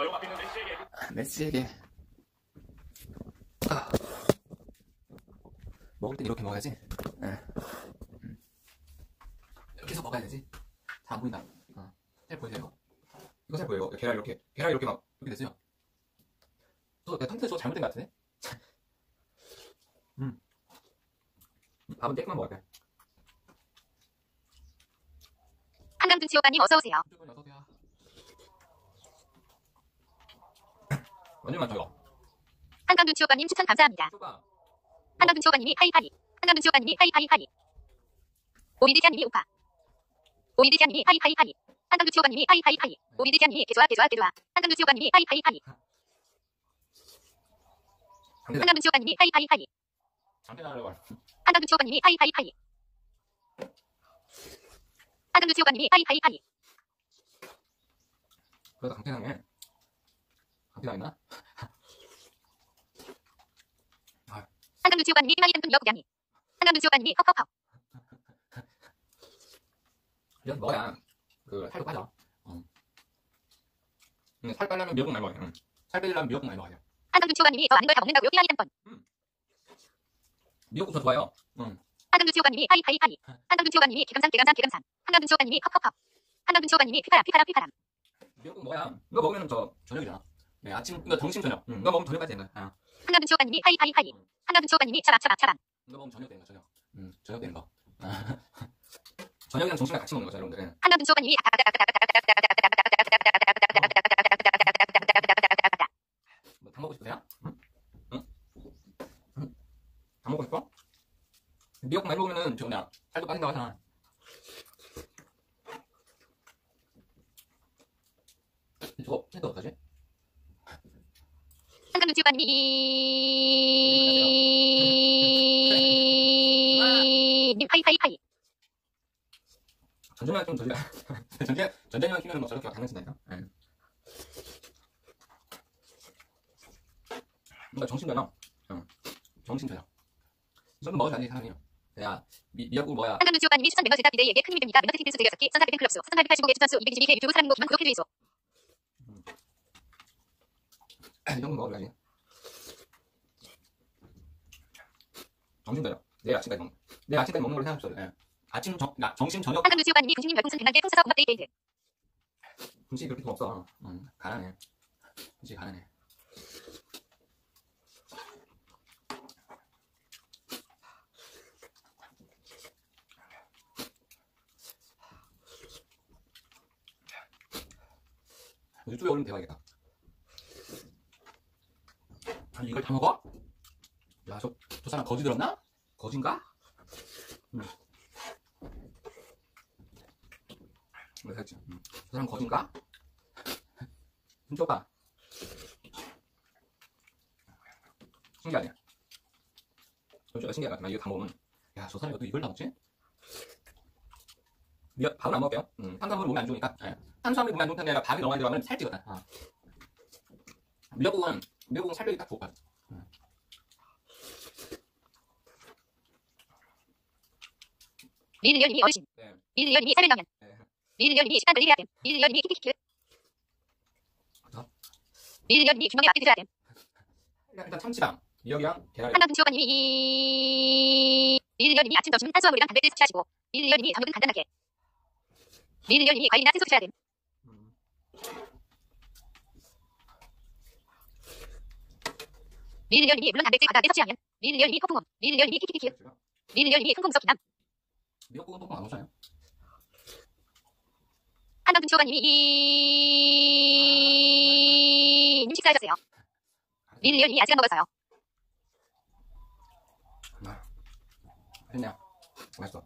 메시에게. 먹을 땐 이렇게 먹어야지. 이렇게 해서 먹어야 되지. 잘 안 보인다. 잘 보이세요? 이거 잘 보여요. 계란 이렇게 막 이렇게 됐어요. 내가 탕수육 저거 잘못된 것 같은데? 밥은 떼기만 먹을게. 한강준 치오빠님 어서오세요. 완전 많죠 이거. 한강준 치오빠님 추천 감사합니다. 한강준 치오빠님이 하이파이. 한강준 치오빠님이 하이파이파이. 오리드샤님이 오파. 오리드샤님이 하이파이파이. 한강준 치오빠님이 하이파이파이. 오리드샤님이 개좋아. 한강준 치오빠님이 하이파이파이. 한강준 치오빠님이 하이파이파이. 한강준 치오빠님이 하이파이파이. 한강준 치오빠님이 하이파이파이. 그러다 강태당해. 강태당했나? 한강준 치오빠님이 희망이 든분 여고양이. 한강준 치오빠님이 헉헉헉. 이렇게 먹어야 그 살도 빠져. 살 빼려면 미역국 많이 먹어야 돼. 살 빼려면 미역국 많이 먹어야 돼. 한강준 치오빠님이 저 아는 걸 다 먹는다고요 희망이 든분. 미역국 저 좋아요. 한강준 치오빠님이 하이파이파이. 한강준 치오빠님이 개감상. 한강준 치오빠님이 헉헉헉. 한강준 치오빠님이 피파람. 미역국 먹어야 이거 먹으면 저 저녁이잖아. 네, 아침 이거 점심 저녁. 이거 먹으면 저녁까지 되는 거야. 한강준 치오빠님이 하이파이파이. 한강준 치오빠님이 차방. 이거 먹으면 저녁 되는 거 저녁. 저녁 되는 거. 저녁이랑 점심이랑 같이 먹는 거죠 여러분들. 한강준 치오빠님이 뭐 밥 먹고 싶으세요? 응? 밥 먹고 싶어? 미역국 많이 먹으면은 저 그냥 살도 빠진다고 하잖아. 저거 해도 어떡하지? 한강준 치오빠님이 님 하이파이파이. 전쟁만 좀 저지가 전쟁만 키면 뭐 저렇게 장난친다니까. 뭔가 정신되나? 정신되나? 이 정도 먹어줘야지 사람이요. 야 미역국 뭐야? 한강준 치오빠님이 추천 멤버 제답 비대에게 큰 힘이 됩니다. 멤버 세팅 필수 되게 섞기. 선사 100팬 클럽수. 3885개 추천수 222개 유튜브 사람 모기만 구독해주이소. 이 정도 먹어줘야지. 정신되나? 내일 아침까지 먹는 걸로 생각했어요. 아침 정신 저녁. 한강준 치오빠님이 군신님 열풍선 100만개 풍사사 고맙 데이트. 군식이 그렇게 좀 없어. 가난해. 군식이 가난해. 유튜브에 올리면 대박이겠다. 아니 이걸 다 먹어? 야 저 사람 거지 들었나? 거진가? 왜 살지? 저 사람 거진가? 훔쳐봐. 신기하네. 진짜 신기할 것 같아. 이거 다 먹으면 야 저 사람이 어떻게 이걸 다 먹지? 밥은 안 먹을게요. 탄수화물이 몸에 안 좋으니까. 탄수화물이 몸에 안 좋다는 게 아니라 밥이 너무 많이 들어가면 살찌거든. 미역국은 살 빼기 딱 좋을 것 같아. 리을열님이 어르신. 리을열님이 살면라면. 리을열님이 식단 관리해야 됨. 리을열님이 키키키키. 리을열님이 주먹에 앞뒤 드셔야 됨. 일단 참치랑 미역이랑 계란. 한강준 치오빠님이 리을열님이 아침 점심 탄수화물이랑 단백질 섭취하시고 리을열님이 저녁은 간단하게. 리을열님이 과일이나 채소 드셔야 됨. 리을열님이 물론 단백질 과다하게 섭취하면 리을열님이 폭풍음. 리을열님이 키키키키. 리을열님이 풍풍 썩기남. 미역국은 폭풍 안 먹잖아요. 한강준 치오빠님이 님 식사하셨어요. 리을열님이 아직 안 먹었어요. 맛있네요. 맛있어.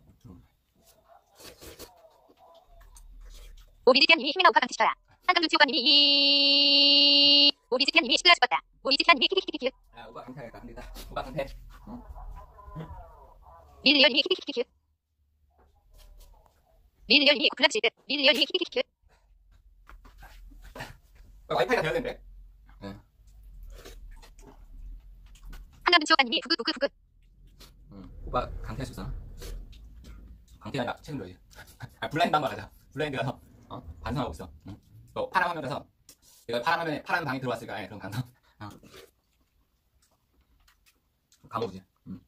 오리지피아님이 힘이나 오빠 강치셔야. 한강준 치오빠님이 오리지피아님이 시끄러 죽었다. 오리지피아님이 키키키키키. 야 오빠 강태하겠다. 안되겠다. 오빠 강태. 리을열님이 키키키키키. 리을열님이 고플락실 듯. 리을열님이 키키키키. 와이파이가 되어야 된대. 한강준 치오빠님이 부긋부긋부긋. 오빠 강퇴할 수 있어? 강퇴 아니라 책임져야지. 블라인드 한번 하자. 블라인드 가서 반성하고 있어. 너 파란 화면에서 내가 파란 방에 들어왔을까? 예, 그런 감성. 어. 감옥이지.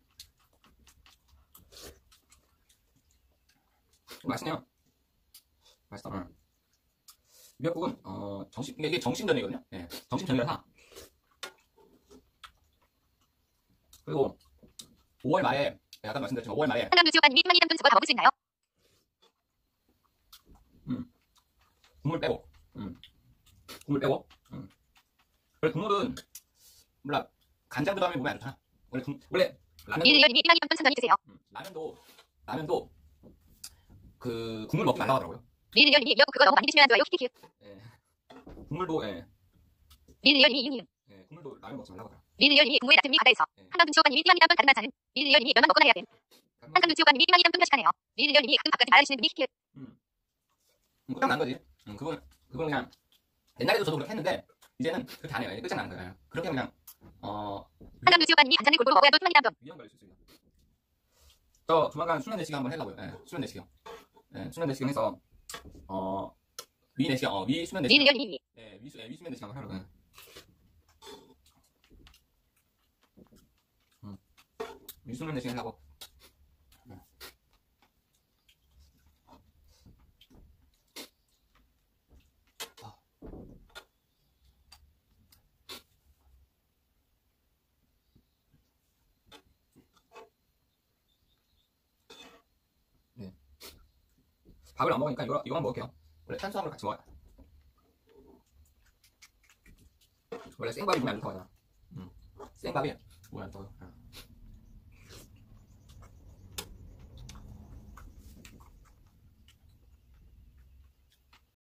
맛있네요. 맛있다. 미역국은 이게 정신전이거든요. 예, 정신전이라서. 그리고 5월 말에 아까 말씀드렸지만 5월 말에 한강두 지호가님이 희망이 담근 수거 다 먹을 수 있나요? 국물 빼고 국물 빼고 원래 국물은 몰라 간장 들어가면 몸에 안 좋잖아. 원래 이리얼님이 희망이 담근 선전이 드세요. 라면도 그 국물 먹지 말라고 하더라고요. 이리얼님이 미역국 그거 너무 많이 드시면 안 좋아요. 키키키. 예. 국물도 이리얼님이 이응이응. 국물도 라면 먹지 말라고 하더라고요. 이리얼님이 국물에 낮음이 바다에서. 예. 한강두 지호가님이 희망이 담근 다른 반찬은. 이리얼님이 면만 먹거나 해야 됨. 한강두 지호가님이 희망이 담근 편식하네요. 이리얼님이 가끔 밥까지 말아주시는 분이 키키. 끝장 난 거지. 그건 그냥 옛날에도 저도 그렇게 했는데 이제는 그렇게 안 해요. 이제 끝장 나는 거예요. 그렇게 그냥 한강두 지호가님이 반찬을 골고루 먹어야 도 희망이 담금. 위험 걸릴 수 있습니다. 저 조만간 수면 내시경 한번 해가고요. 예, 수면 내시경. 예, 수면 내시경 해서 위 내시경, 위 수면 내시경. 이리얼님이. 예, 위 수면 내시경 한번 하려고. 위 수면 내시경 하고. 밥을 안 먹으니까 이거만 먹을게요. 원래 탄수화물 같이 먹어요. 원래 생밥이 몸에 안 좋다고 하잖아. 생밥이 몸에 안 좋다고.